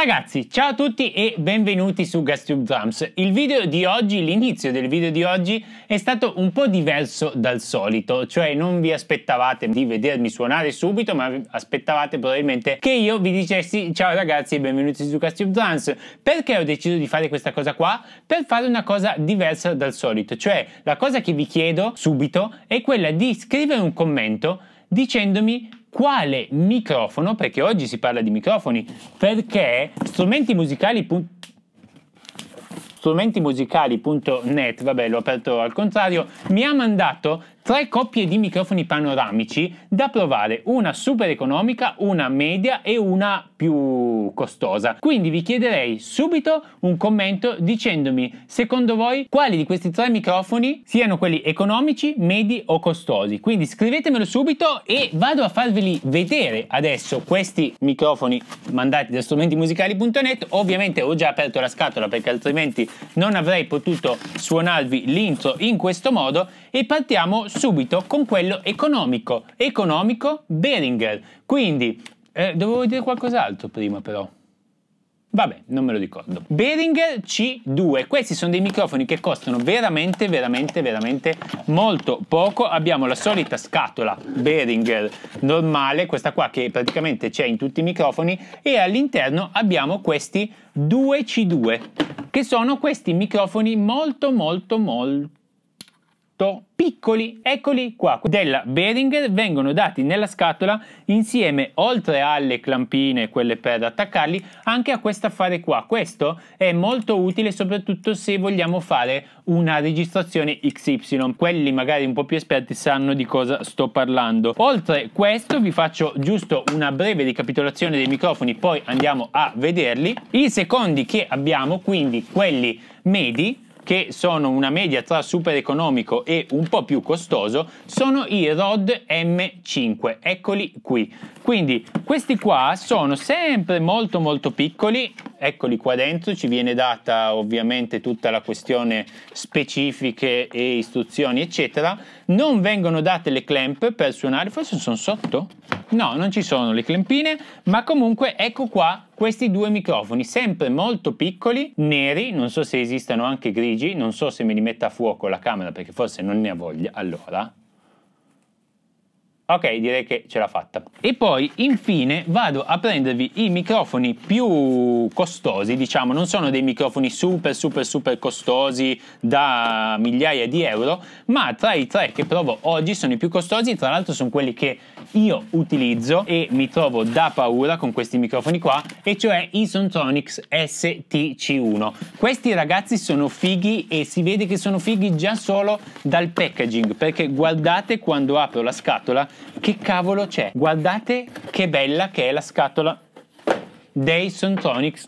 Ragazzi, ciao a tutti e benvenuti su GasTube Drums. Il video di oggi, l'inizio del video di oggi è stato un po' diverso dal solito, cioè non vi aspettavate di vedermi suonare subito, ma aspettavate probabilmente che io vi dicessi ciao ragazzi e benvenuti su GasTube Drums. Perché ho deciso di fare questa cosa qua? Per fare una cosa diversa dal solito, cioè la cosa che vi chiedo subito è quella di scrivere un commento dicendomi quale microfono, perché oggi si parla di microfoni, perché strumentimusicali.net, vabbè l'ho aperto al contrario, mi ha mandato 3 coppie di microfoni panoramici da provare, una super economica, una media e una più costosa. Quindi vi chiederei subito un commento dicendomi secondo voi quali di questi 3 microfoni siano quelli economici, medi o costosi. Quindi scrivetemelo subito e vado a farveli vedere adesso questi microfoni mandati da strumentimusicali.net. Ovviamente ho già aperto la scatola perché altrimenti non avrei potuto suonarvi l'intro in questo modo e partiamo subito con quello economico Behringer. Quindi dovevo dire qualcos'altro prima però, vabbè non me lo ricordo. Behringer C2, questi sono dei microfoni che costano veramente molto poco. Abbiamo la solita scatola Behringer normale, questa qua che praticamente c'è in tutti i microfoni, e all'interno abbiamo questi 2C2 che sono questi microfoni molto piccoli, eccoli qua, della Behringer, vengono dati nella scatola insieme, oltre alle clampine, quelle per attaccarli, anche a questo affare qua. Questo è molto utile soprattutto se vogliamo fare una registrazione XY, quelli magari un po' più esperti sanno di cosa sto parlando. Oltre questo vi faccio giusto una breve ricapitolazione dei microfoni, poi andiamo a vederli. I secondi che abbiamo, quindi quelli medi, che sono una media tra super economico e un po' più costoso, sono i Rode M5, eccoli qui. Quindi questi qua sono sempre molto piccoli, eccoli qua dentro, ci viene data ovviamente tutta la questione specifiche e istruzioni eccetera. Non vengono date le clamp per suonare, forse sono sotto? No, non ci sono le clampine, ma comunque ecco qua questi 2 microfoni, sempre molto piccoli, neri, non so se esistano anche grigi, non so se me li metta a fuoco la camera perché forse non ne ha voglia, allora. Ok, direi che ce l'ha fatta. E poi infine vado a prendervi i microfoni più costosi, diciamo, non sono dei microfoni super costosi da migliaia di euro, ma tra i 3 che provo oggi sono i più costosi. Tra l'altro sono quelli che io utilizzo e mi trovo da paura con questi microfoni qua, e cioè i Sontronics STC1. Questi ragazzi sono fighi e si vede che sono fighi già solo dal packaging, perché guardate quando apro la scatola che cavolo c'è, guardate che bella che è la scatola dei Sontronics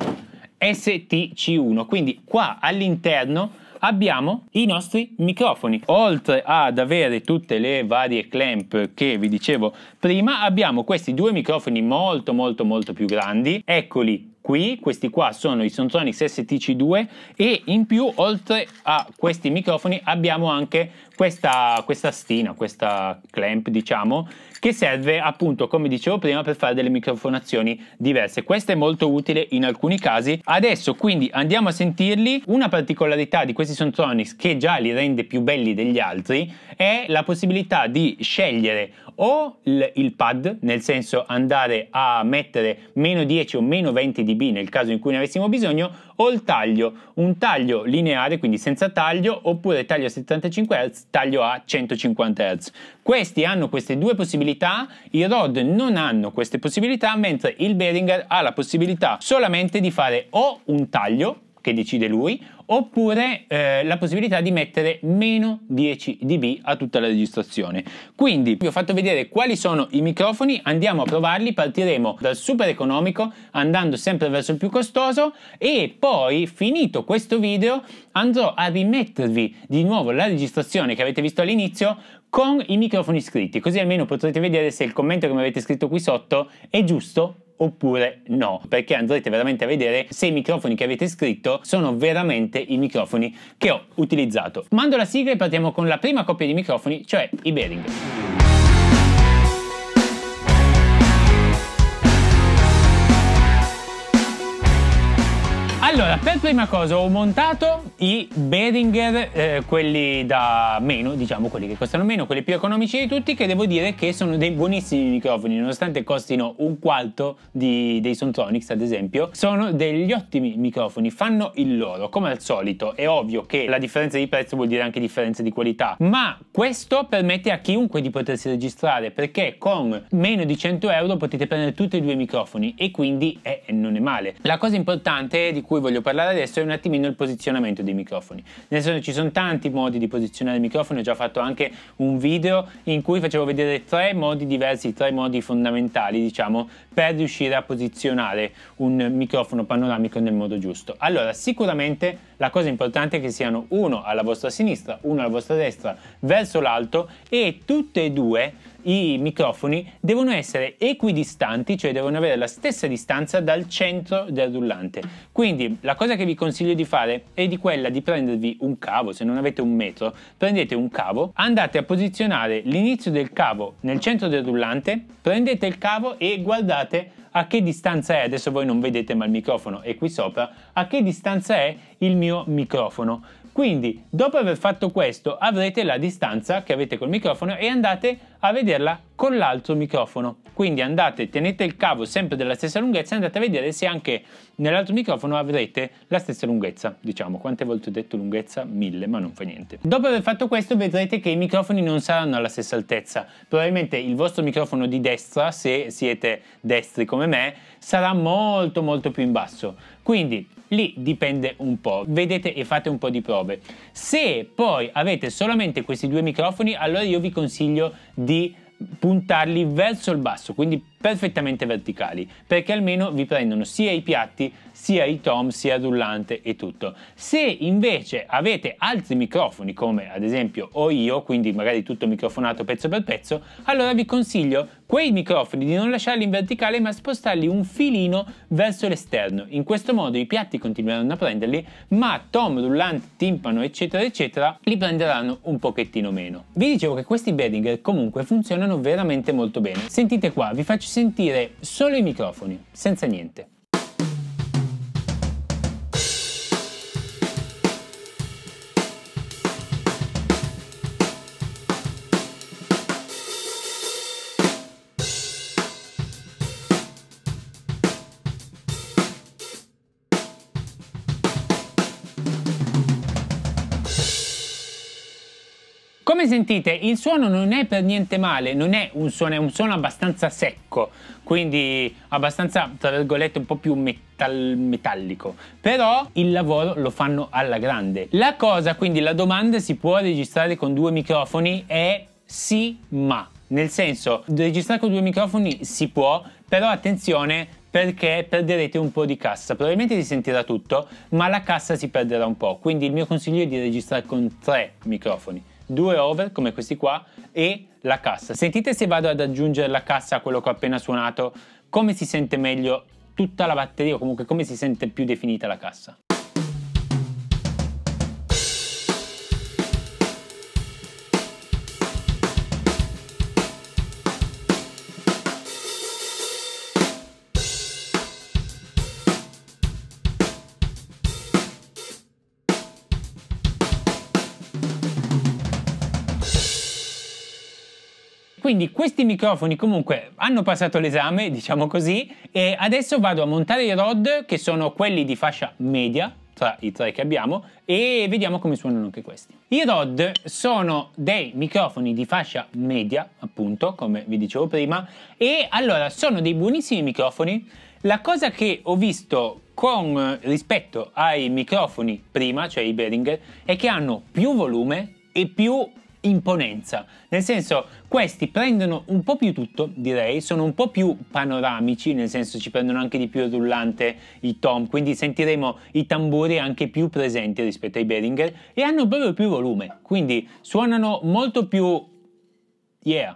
STC1. Quindi qua all'interno abbiamo i nostri microfoni, oltre ad avere tutte le varie clamp che vi dicevo prima. Abbiamo questi 2 microfoni molto più grandi, eccoli qui, questi qua sono i Sontronics STC2, e in più oltre a questi microfoni abbiamo anche questa stina, questa clamp diciamo, che serve appunto, come dicevo prima, per fare delle microfonazioni diverse. Questo è molto utile in alcuni casi. Adesso quindi andiamo a sentirli. Una particolarità di questi Sontronics che già li rende più belli degli altri è la possibilità di scegliere o il pad, nel senso andare a mettere meno 10 o meno 20 dB nel caso in cui ne avessimo bisogno, o il taglio, un taglio lineare, quindi senza taglio, oppure taglio a 75 Hz, taglio a 150 Hz. Questi hanno queste 2 possibilità, i Rode non hanno queste possibilità, mentre il Behringer ha la possibilità solamente di fare o un taglio, che decide lui, oppure la possibilità di mettere meno 10 dB a tutta la registrazione. Quindi vi ho fatto vedere quali sono i microfoni, andiamo a provarli. Partiremo dal super economico andando sempre verso il più costoso, e poi finito questo video andrò a rimettervi di nuovo la registrazione che avete visto all'inizio con i microfoni scritti, così almeno potrete vedere se il commento che mi avete scritto qui sotto è giusto oppure no, perché andrete veramente a vedere se i microfoni che avete scritto sono veramente i microfoni che ho utilizzato. Mando la sigla e partiamo con la prima coppia di microfoni, cioè i Behringer. Allora, per prima cosa ho montato i Behringer, quelli da meno, diciamo, quelli che costano meno, quelli più economici di tutti, che devo dire che sono dei buonissimi microfoni, nonostante costino un quarto dei Sontronics, ad esempio. Sono degli ottimi microfoni, fanno il loro, come al solito. È ovvio che la differenza di prezzo vuol dire anche differenza di qualità, ma questo permette a chiunque di potersi registrare, perché con meno di 100 euro potete prendere tutti e due i microfoni e quindi non è male. La cosa importante di cui voglio parlare adesso è un attimino il posizionamento dei microfoni. Nel senso, ci sono tanti modi di posizionare il microfono. Ho già fatto anche un video in cui facevo vedere 3 modi diversi, 3 modi fondamentali, diciamo, per riuscire a posizionare un microfono panoramico nel modo giusto. Allora, sicuramente la cosa importante è che siano uno alla vostra sinistra, uno alla vostra destra, verso l'alto, e tutte e due i microfoni devono essere equidistanti, cioè devono avere la stessa distanza dal centro del rullante. Quindi la cosa che vi consiglio di fare è di quella di prendervi un cavo. Se non avete un metro, prendete un cavo, andate a posizionare l'inizio del cavo nel centro del rullante, prendete il cavo e guardate a che distanza è. Adesso voi non vedete, ma il microfono è qui sopra. A che distanza è il mio microfono? Quindi, dopo aver fatto questo, avrete la distanza che avete col microfono e andate a vederla con l'altro microfono. Quindi tenete il cavo sempre della stessa lunghezza e andate a vedere se anche nell'altro microfono avrete la stessa lunghezza. Diciamo, quante volte ho detto lunghezza? 1000, ma non fa niente. Dopo aver fatto questo, vedrete che i microfoni non saranno alla stessa altezza. Probabilmente il vostro microfono di destra, se siete destri come me, sarà molto più in basso. Quindi lì dipende un po', vedete e fate un po' di prove. Se poi avete solamente questi due microfoni, allora io vi consiglio di puntarli verso il basso, quindi perfettamente verticali, perché almeno vi prendono sia i piatti, sia i tom, sia il rullante e tutto. Se invece avete altri microfoni, come ad esempio ho io, quindi magari tutto microfonato pezzo per pezzo, allora vi consiglio quei microfoni di non lasciarli in verticale, ma spostarli un filino verso l'esterno. In questo modo i piatti continueranno a prenderli, ma tom, rullante, timpano, eccetera eccetera, li prenderanno un pochettino meno. Vi dicevo che questi Behringer comunque funzionano veramente molto bene. Sentite qua, vi faccio sentire solo i microfoni, senza niente. Come sentite, il suono non è per niente male, non è un suono, è un suono abbastanza secco, quindi abbastanza, tra virgolette, un po' più metallico, però il lavoro lo fanno alla grande. La cosa, quindi la domanda, si può registrare con due microfoni, è sì, ma. Nel senso, registrare con due microfoni si può, però attenzione, perché perderete un po' di cassa. Probabilmente si sentirà tutto, ma la cassa si perderà un po', quindi il mio consiglio è di registrare con 3 microfoni. 2 over come questi qua e la cassa. Sentite se vado ad aggiungere la cassa a quello che ho appena suonato, come si sente meglio tutta la batteria, o comunque come si sente più definita la cassa. Quindi questi microfoni comunque hanno passato l'esame, diciamo così, e adesso vado a montare i rod, che sono quelli di fascia media, tra i 3 che abbiamo, e vediamo come suonano anche questi. I rod sono dei microfoni di fascia media, appunto, come vi dicevo prima, e allora sono dei buonissimi microfoni. La cosa che ho visto con rispetto ai microfoni prima, cioè i Behringer, è che hanno più volume e più imponenza, nel senso, questi prendono un po' più tutto, direi, sono un po' più panoramici, nel senso ci prendono anche di più il rullante, i tom, quindi sentiremo i tamburi anche più presenti rispetto ai Behringer, e hanno proprio più volume, quindi suonano molto più yeah.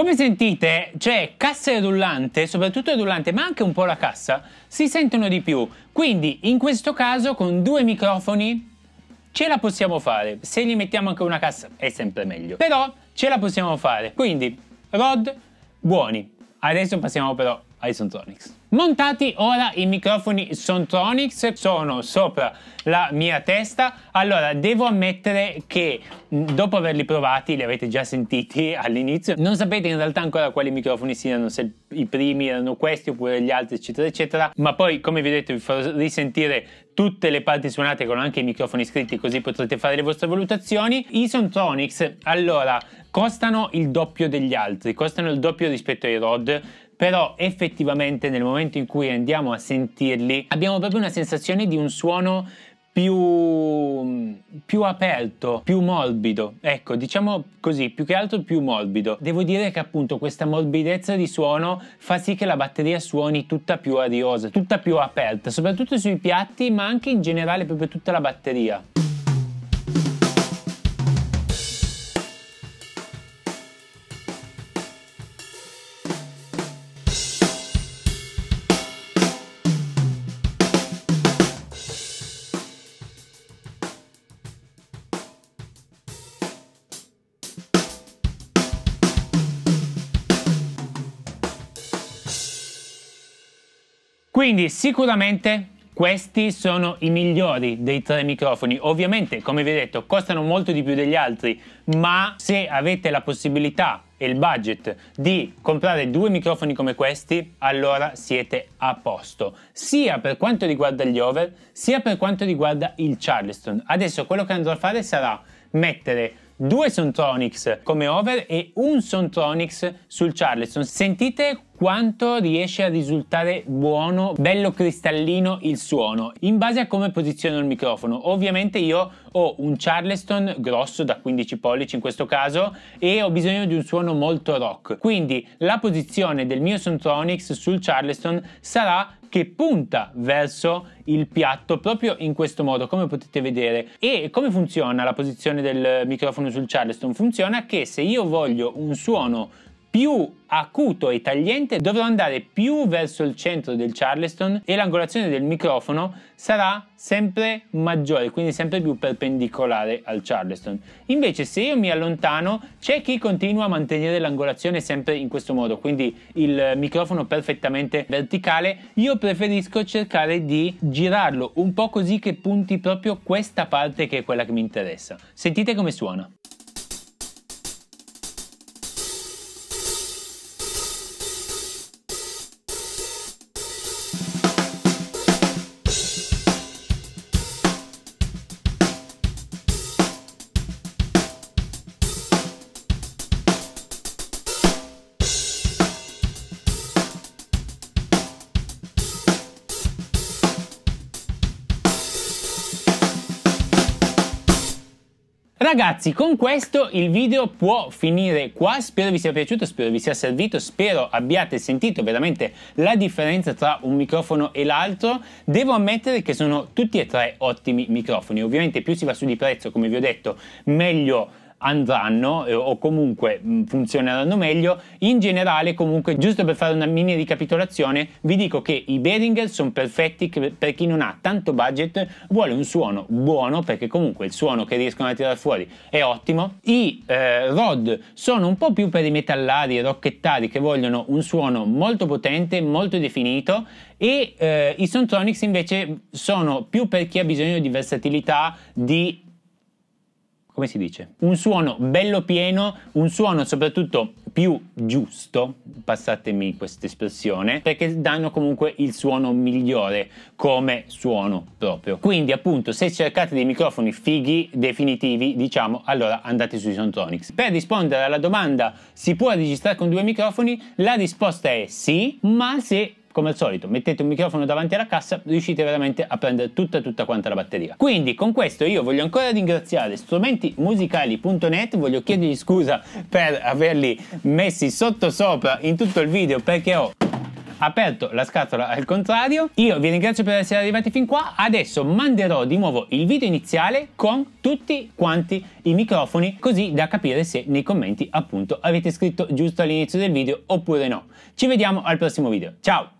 Come sentite, cioè cassa e rullante, soprattutto il rullante, ma anche un po' la cassa, si sentono di più. Quindi in questo caso con 2 microfoni ce la possiamo fare. Se gli mettiamo anche una cassa è sempre meglio, però ce la possiamo fare. Quindi Rode buoni. Adesso passiamo però ai Sontronics. Montati ora i microfoni Sontronics, sono sopra la mia testa. Allora, devo ammettere che dopo averli provati, li avete già sentiti all'inizio, non sapete in realtà ancora quali microfoni siano, se i primi erano questi oppure gli altri, eccetera eccetera, ma poi, come vi ho detto, vi farò risentire tutte le parti suonate con anche i microfoni iscritti, così potrete fare le vostre valutazioni. I Sontronics, allora, costano il doppio degli altri, costano il doppio rispetto ai Rode, però effettivamente nel momento in cui andiamo a sentirli abbiamo proprio una sensazione di un suono più aperto, più morbido, ecco, diciamo così, più che altro più morbido. Devo dire che appunto questa morbidezza di suono fa sì che la batteria suoni tutta più ariosa, tutta più aperta, soprattutto sui piatti, ma anche in generale proprio tutta la batteria. Quindi sicuramente questi sono i migliori dei 3 microfoni. Ovviamente, come vi ho detto, costano molto di più degli altri, ma se avete la possibilità e il budget di comprare 2 microfoni come questi, allora siete a posto, sia per quanto riguarda gli over, sia per quanto riguarda il Charleston. Adesso quello che andrò a fare sarà mettere 2 Sontronics come over e un Sontronics sul Charleston. Sentite quanto riesce a risultare buono, bello cristallino il suono, in base a come posiziono il microfono. Ovviamente io ho un Charleston grosso da 15 pollici in questo caso e ho bisogno di un suono molto rock, quindi la posizione del mio Sontronics sul Charleston sarà che punta verso il piatto proprio in questo modo, come potete vedere. E come funziona la posizione del microfono sul Charleston? Funziona che se io voglio un suono più acuto e tagliente dovrò andare più verso il centro del Charleston e l'angolazione del microfono sarà sempre maggiore, quindi sempre più perpendicolare al Charleston. Invece se io mi allontano c'è chi continua a mantenere l'angolazione sempre in questo modo, quindi il microfono perfettamente verticale. Io preferisco cercare di girarlo un po' così che punti proprio questa parte che è quella che mi interessa. Sentite come suona. Ragazzi, con questo il video può finire qua. Spero vi sia piaciuto, spero vi sia servito, spero abbiate sentito veramente la differenza tra un microfono e l'altro. Devo ammettere che sono tutti e 3 ottimi microfoni. Ovviamente più si va su di prezzo, come vi ho detto, meglio andranno o comunque funzioneranno meglio. In generale, comunque, giusto per fare una mini ricapitolazione, vi dico che i Behringer sono perfetti per chi non ha tanto budget, vuole un suono buono, perché comunque il suono che riescono a tirare fuori è ottimo. I Rode sono un po' più per i metallari e rockettari che vogliono un suono molto potente, molto definito, e i Sontronics invece sono più per chi ha bisogno di versatilità, di, come si dice, un suono bello pieno, un suono soprattutto più giusto, passatemi questa espressione, perché danno comunque il suono migliore come suono proprio. Quindi appunto, se cercate dei microfoni fighi, definitivi, diciamo, allora andate sui Sontronics. Per rispondere alla domanda, si può registrare con 2 microfoni? La risposta è sì, ma se, come al solito, mettete un microfono davanti alla cassa, riuscite veramente a prendere tutta quanta la batteria. Quindi con questo io voglio ancora ringraziare strumentimusicali.net, voglio chiedergli scusa per averli messi sotto sopra in tutto il video, perché ho aperto la scatola al contrario. Io vi ringrazio per essere arrivati fin qua. Adesso manderò di nuovo il video iniziale con tutti quanti i microfoni, così da capire se nei commenti appunto avete scritto giusto all'inizio del video oppure no. Ci vediamo al prossimo video. Ciao!